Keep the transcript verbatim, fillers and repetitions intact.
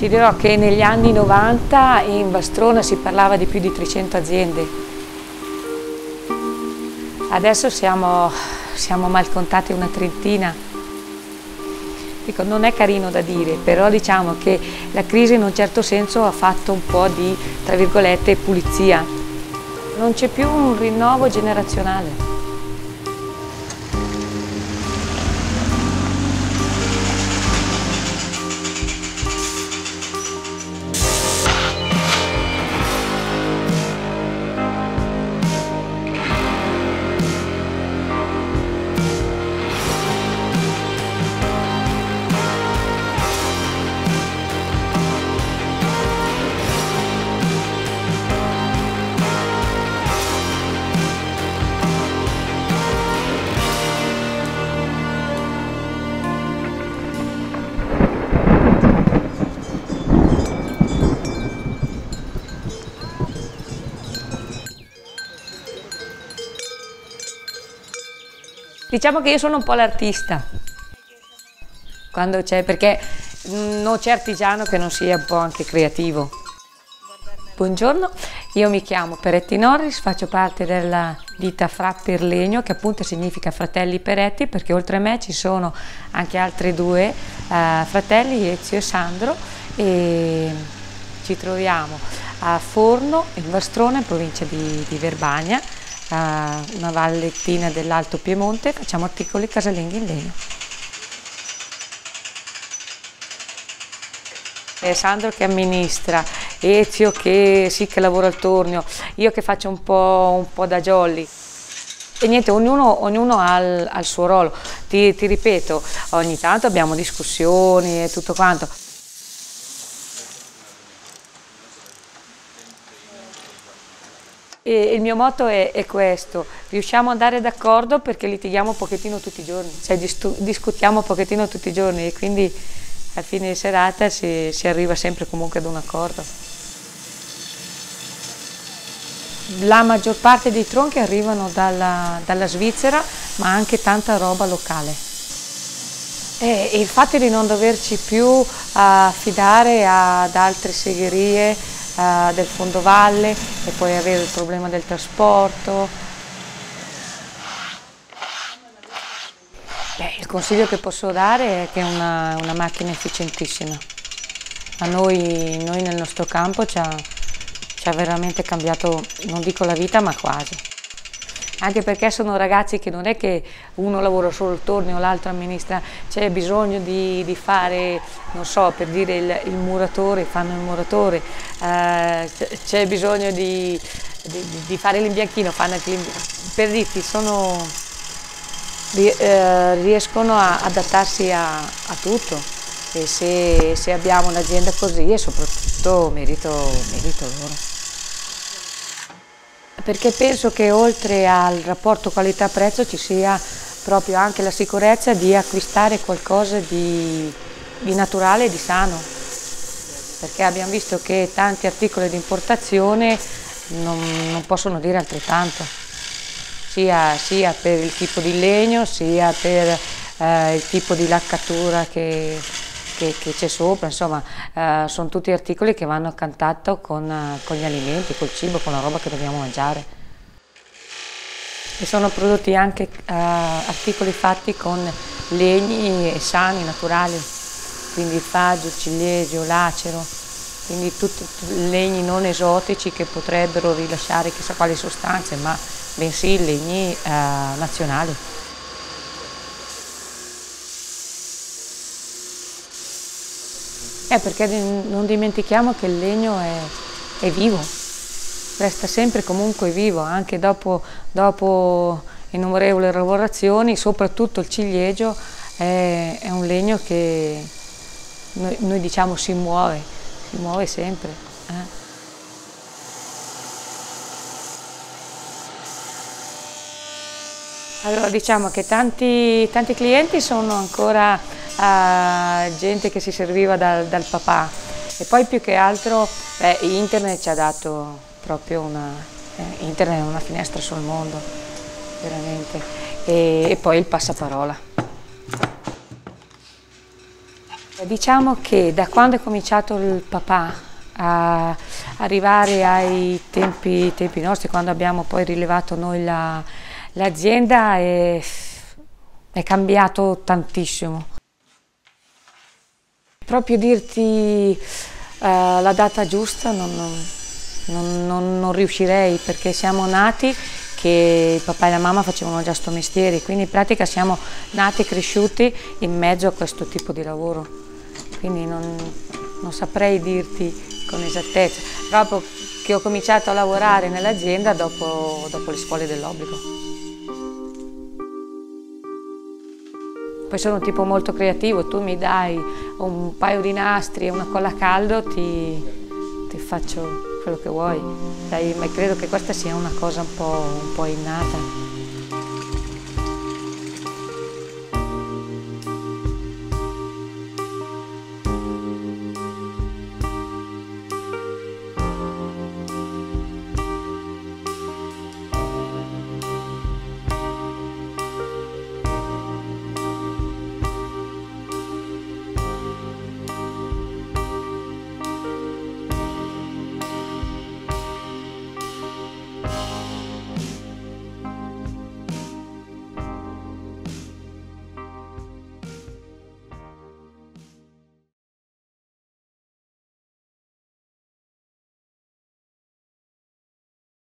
Ti dirò che negli anni novanta in Vastrona si parlava di più di trecento aziende. Adesso siamo, siamo mal contati una trentina. Dico, non è carino da dire, però diciamo che la crisi in un certo senso ha fatto un po' di, tra virgolette, pulizia. Non c'è più un rinnovo generazionale. Diciamo che io sono un po' l'artista, quando c'è, perché non c'è artigiano che non sia un po' anche creativo. Buongiorno, io mi chiamo Peretti Norris, faccio parte della ditta Frapper Legno, che appunto significa fratelli Peretti, perché oltre a me ci sono anche altri due uh, fratelli, Ezio e Sandro, e ci troviamo a Forno, in Vastrona, in provincia di, di Verbania, una vallettina dell'Alto Piemonte, facciamo articoli casalinghi in legno. È Sandro che amministra, Ezio che sì che lavora al tornio, io che faccio un po', un po' da jolly. E niente, ognuno, ognuno ha, il, ha il suo ruolo. Ti, ti ripeto, ogni tanto abbiamo discussioni e tutto quanto. E il mio motto è, è questo: riusciamo ad andare d'accordo perché litighiamo un pochettino tutti i giorni, cioè discutiamo un pochettino tutti i giorni e quindi a fine serata si, si arriva sempre comunque ad un accordo. La maggior parte dei tronchi arrivano dalla, dalla Svizzera, ma anche tanta roba locale. E, e il fatto di non doverci più affidare ad altre segherie Uh, del fondovalle e poi avere il problema del trasporto. Beh, il consiglio che posso dare è che è una, una macchina efficientissima. A noi, noi nel nostro campo ci ha, ci ha veramente cambiato, non dico la vita, ma quasi. Anche perché sono ragazzi che non è che uno lavora solo il tornio, l'altro amministra, c'è bisogno di, di fare, non so, per dire il, il muratore, fanno il muratore, eh, c'è bisogno di, di, di fare l'imbianchino, fanno anche l'imbianchino. Per dirti, sono, eh, riescono a adattarsi a, a tutto e se, se abbiamo un'azienda così, e soprattutto merito, merito loro. Perché penso che oltre al rapporto qualità-prezzo ci sia proprio anche la sicurezza di acquistare qualcosa di, di naturale e di sano, perché abbiamo visto che tanti articoli di importazione non, non possono dire altrettanto, sia, sia per il tipo di legno, sia per eh, il tipo di laccatura che che c'è sopra, insomma, eh, sono tutti articoli che vanno a contatto con, uh, con gli alimenti, col cibo, con la roba che dobbiamo mangiare. E sono prodotti anche uh, articoli fatti con legni sani, naturali, quindi il faggio, il ciliegio, l'acero, quindi tutti legni non esotici che potrebbero rilasciare chissà quali sostanze, ma bensì legni uh, nazionali. Eh, perché non dimentichiamo che il legno è, è vivo, resta sempre comunque vivo, anche dopo, dopo innumerevoli lavorazioni, soprattutto il ciliegio è, è un legno che noi, noi diciamo si muove, si muove sempre. Eh. Allora diciamo che tanti, tanti clienti sono ancora a gente che si serviva dal, dal papà e poi più che altro beh, internet ci ha dato proprio una, eh, internet è una finestra sul mondo, veramente, e, e poi il passaparola. Diciamo che da quando è cominciato il papà a arrivare ai tempi, tempi nostri, quando abbiamo poi rilevato noi l'azienda, è, è cambiato tantissimo. Proprio dirti uh, la data giusta non, non, non, non riuscirei, perché siamo nati che il papà e la mamma facevano già sto mestiere, quindi in pratica siamo nati e cresciuti in mezzo a questo tipo di lavoro. Quindi non, non saprei dirti con esattezza, proprio che ho cominciato a lavorare nell'azienda dopo, dopo le scuole dell'obbligo. Poi sono un tipo molto creativo, tu mi dai un paio di nastri e una colla a caldo, ti, ti faccio quello che vuoi. Dai, ma credo che questa sia una cosa un po', un po' innata.